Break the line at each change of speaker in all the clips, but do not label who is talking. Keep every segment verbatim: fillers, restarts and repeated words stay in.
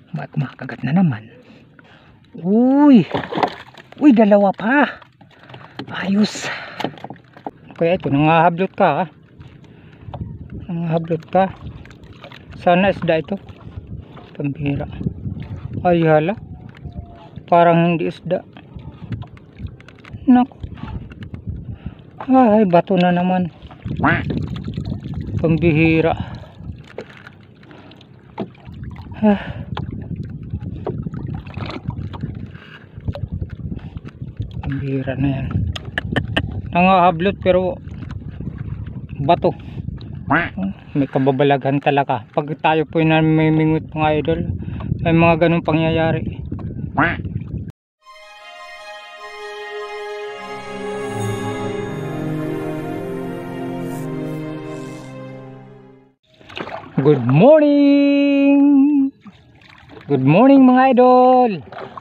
Mat makagat na naman. Uy! Uy, dalawa pa. Ayos. Kaya ito, nangahablot ka ha. Nangahablot ka. Sana isda ito. Pambihira. Ay hala. Parang hindi isda. Naku. Ay, bato na naman. Pambihira. Ah. Pambihira na yan. Nangahablot pero bato. May kababalaghan talaga. Pag tayo po yung namimingot mga idol, may mga ganun pangyayari. Good morning! Good morning mga idol!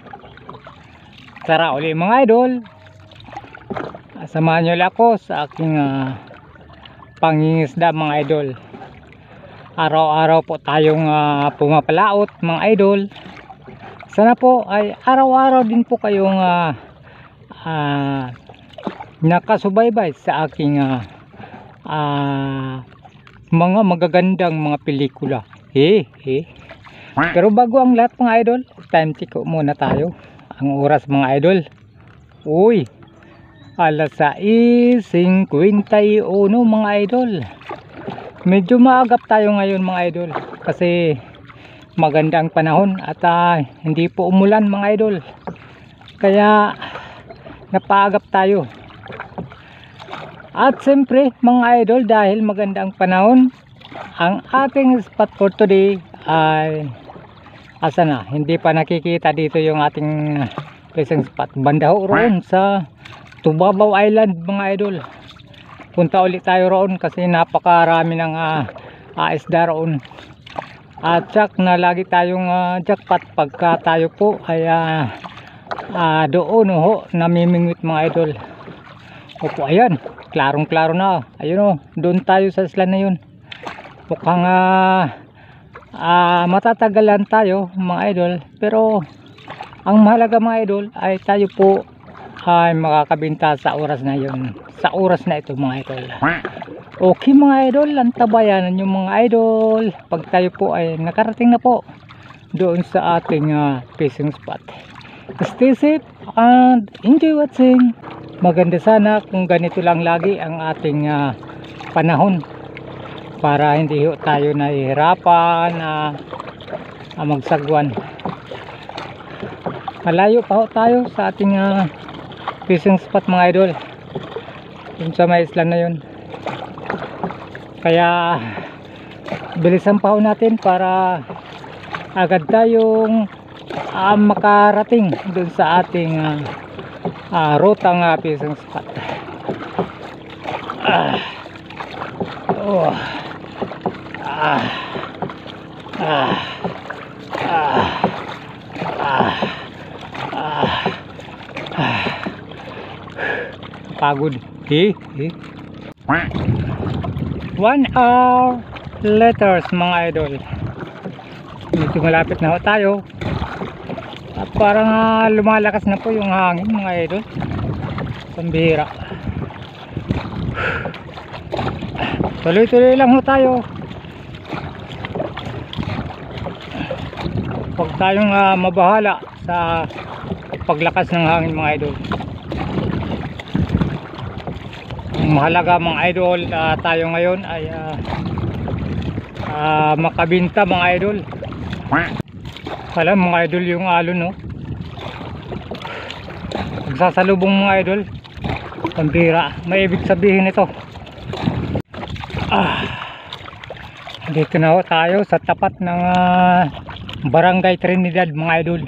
Tara uli mga idol! Samahan nyo lang ako sa aking uh, pangingisda mga idol. Araw-araw po tayong uh, pumapalaot mga idol. Sana po ay araw-araw din po kayong uh, uh, nakasubaybay sa aking uh, uh, mga magagandang mga pelikula. He he. Pero bago ang lahat mga idol, time check muna tayo. Ang oras mga idol, uy, alas sais singkwenta y uno mga idol. Medyo maagap tayo ngayon mga idol kasi maganda ang panahon at uh, hindi po umulan mga idol, kaya napaagap tayo. At siyempre mga idol, dahil maganda ang panahon, ang ating spot for today ay asa na, hindi pa nakikita dito yung ating fishing spot. Banda ho roon sa Tubabaw Island mga idol. Punta ulit tayo roon kasi napakarami ng uh, uh, isda roon. At check na lagi tayong uh, jackpot pagka tayo po ay uh, uh, doon ho namimingwit mga idol. Opo, ayan, klarong klaro na. Ayun o, doon tayo sa isla na yun. Mukhang uh, uh, matatagalan tayo mga idol, pero ang mahalaga mga idol ay tayo po ay makakabinta sa oras na yun, sa oras na ito mga idol. Okay mga idol, antabayanan yung mga idol pag tayo po ay nakarating na po doon sa ating uh, fishing spot. Stay safe and enjoy watching. Maganda sana kung ganito lang lagi ang ating uh, panahon para hindi ho tayo nahihirapan na uh, uh, magsagwan. Malayo pa ho tayo sa ating uh, fishing spot mga idol, dun sa may isla na yun, kaya bilisan pa ho natin para agad tayong uh, makarating dun sa ating uh, uh, rutang uh, fishing spot. ah. Oh. Ah. Ah. Ah. Ah. Ah. Ah. Pagod. Eh, eh. One hour later mga idol, medyo malapit na ho tayo at parang uh, lumalakas na po yung hangin mga idol. Pambihira. Tuloy-tuloy lang ho tayo. Huwag tayong uh, mabahala sa paglakas ng hangin mga idol. Ang mahalaga mga idol, uh, tayo ngayon ay uh, uh, makabinta mga idol. Alam mga idol yung alon no, magsasalubong mga idol. Pambira, may ibig sabihin ito. Ah, dito na ho tayo sa tapat ng uh, Barangay Trinidad mga idol.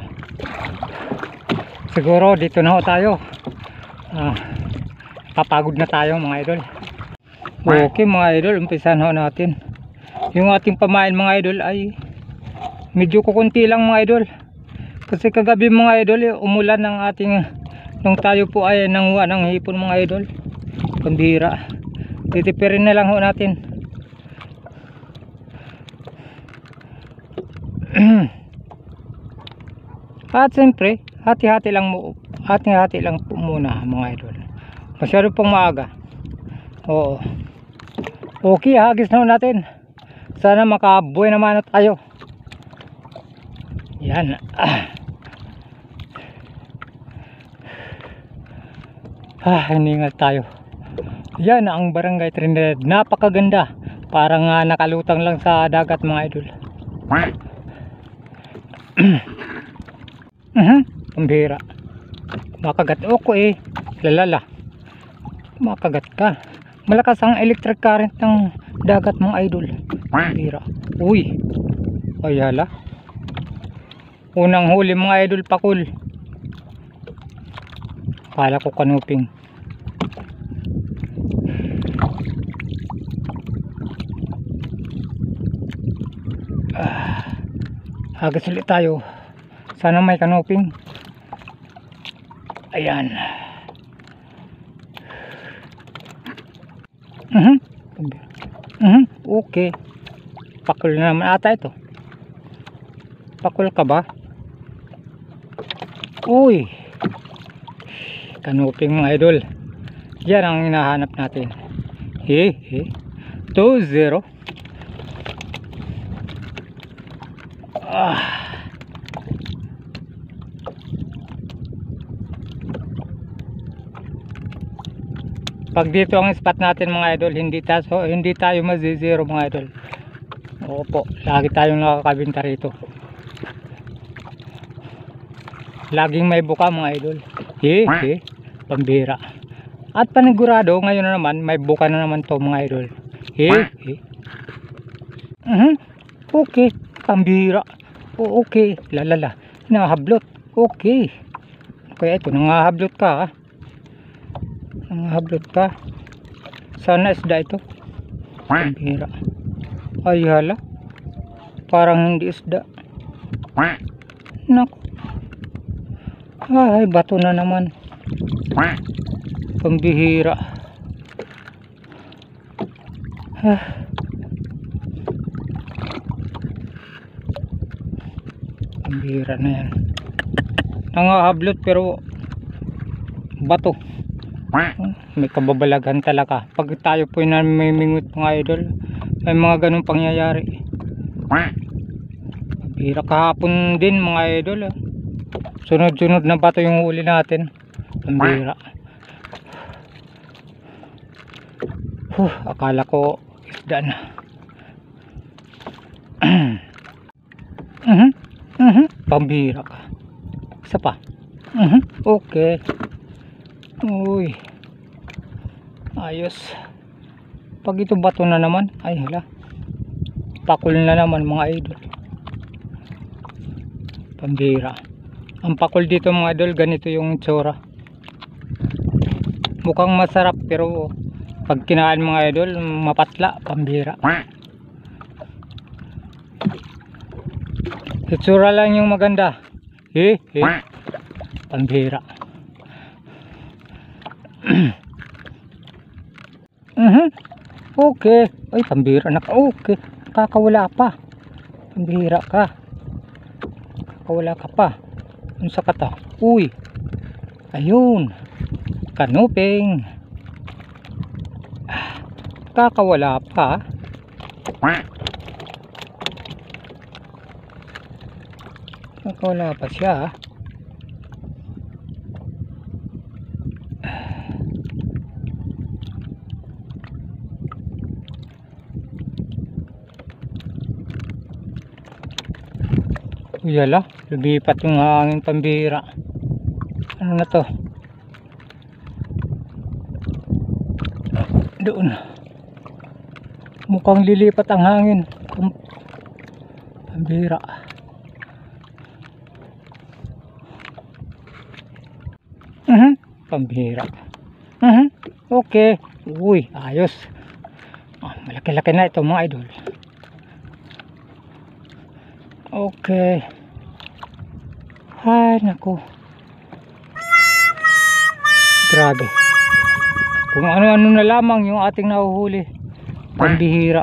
Siguro dito na ho tayo. Ah, papagod na tayo mga idol. Okay mga idol, umpisahan ho natin. Yung ating pamain mga idol ay medyo kukunti lang mga idol, kasi kagabi mga idol eh, umulan ng ating nung tayo po ay nanguha ng hipon mga idol. Pambihira, titipirin na lang ho natin. At siyempre, hati-hati lang mo, hati-hati lang po muna mga idol. Masyado pong maaga. Oo. Okay, hagis na natin. Sana makabuhay naman tayo. Yan. Ah. Ah, hiningal tayo. Yan ang Barangay Trinidad. Napakaganda. Parang uh, nakalutang lang sa dagat mga idol. Uh-huh. Pambira. Makagat ako eh. Lalala. Makagat ka. Malakas ang electric current ng dagat mga idol. Pambira. Uy. Ayala. Unang huli mga idol, pakul. Kala ko kanuping. Ah, agad ulit tayo. Sana may kanuping. Ayan. Uh-huh. Uh-huh. Okay. Pakul na naman ata ito. Pakul ka ba? Uy. Kanuping mga idol. Yan ang hinahanap natin. He he. two zero. Ah. Pag dito ang spot natin mga idol, hindi tayo hindi tayo mazi-zero mga idol. Opo, lagi tayong nakakabinta rito. Laging may buka mga idol. He he. Pambira. At panigurado ngayon na naman may buka na naman to mga idol. He he. Uh-huh. Okay. Pambira. O, okay. Lalala. Nangahablot. Okay. Kaya ito, nangahablot ka ha. Nangahablot ka. Sana isda ito. Pambira. Ay hala. Parang hindi isda. Naku. Ay, bato na naman. Pambihira. Ah. Pambihira na yan. Nangahablot pero bato. May kababalaghan talaga. Pag tayo po yung namimingot mga idol, may mga ganun pangyayari. Pambihira kahapon din mga idol. Ah. Sunod-sunod na bato yung huli natin. Pambihira. Huh, akala ko isda na. uh-huh. Uh-huh. Pambihira ka. Isa pa. Uh-huh. Okay. Uy. Ayos. Pag ito bato na naman, ay hala. Pakul na naman mga idol. Pambihira. Ang pakul dito mga idol, ganito yung itsura. Mukhang masarap pero pag kinain mga idol, mapatla. Pambihira. Itsura lang yung maganda. He he. Pambihira. uh-huh. Okay. Ay, pambihira na ka. Okay. Kakawala pa. Pambihira ka. Kakawala ka pa. Ano sa kata? Uy. Ayun. Kanuping. Ah, kakawala pa. Kakawala pa siya. Uyala, lumipat yung hangin. Pambihira. Ano na to? Doon. Mukhang lilipat ang hangin. Pambihira. Uh-huh. Pambihira. Uh-huh. Okay. Uy, ayos. Oh, malaki-laki na ito mga idol. Okay. Ay, naku. Grabe. Kung ano-ano na lamang yung ating nahuhuli. Pambihira.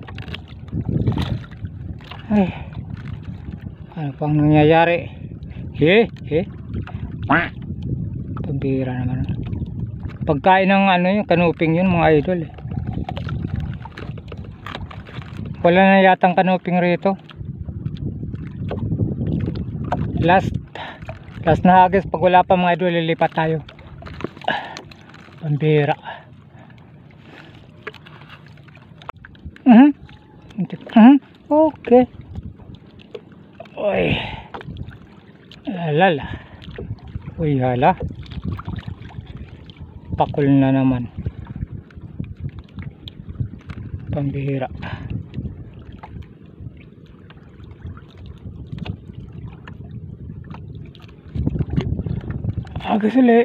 Ay. Ano pang nangyayari? He, he. Pambira naman. Pagkain ng ano yung kanuping yun mga idol eh. Wala na yatang kanuping rito. Last last na agos pag wala pa mga idol, lilipat tayo. Pambira. Mhm. Mhm. Okay. Oy. Lala. Uy hala. Pakul na naman. Pambihira. Agad sila.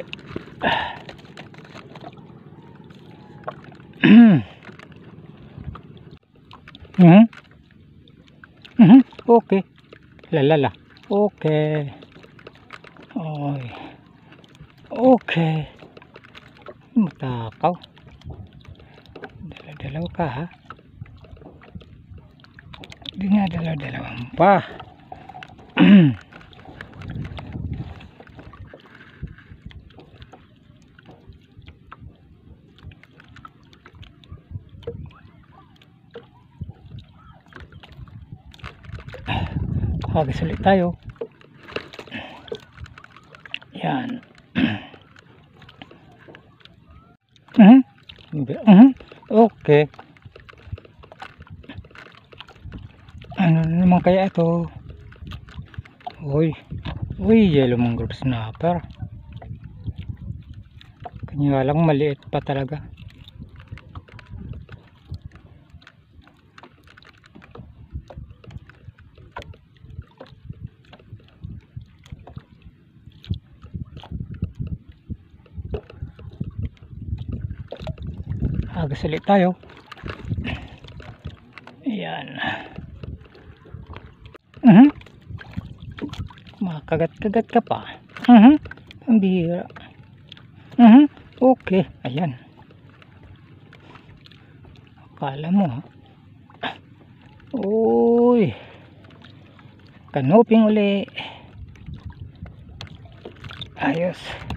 Mhm. Mhm. Okay. Lalala. Okay. Oy. Okay. Matakaw. Dalaw-dalaw ka ha. Hindi nga dalaw-dalawan pa. Hagis ulit tayo. Yan. Mhm. Mhm. Okay. Ano naman kaya ito? Uy. Uy, yellow mangrove snapper. Kanya lang maliit pa talaga. Agos ulit tayo. Ayan. Mhm. Makagat-kagat ka pa. Mhm. Ang bihira. Mhm. Okay. Ayan. Akala mo ha. Uy. Kanuping uli. Ayos.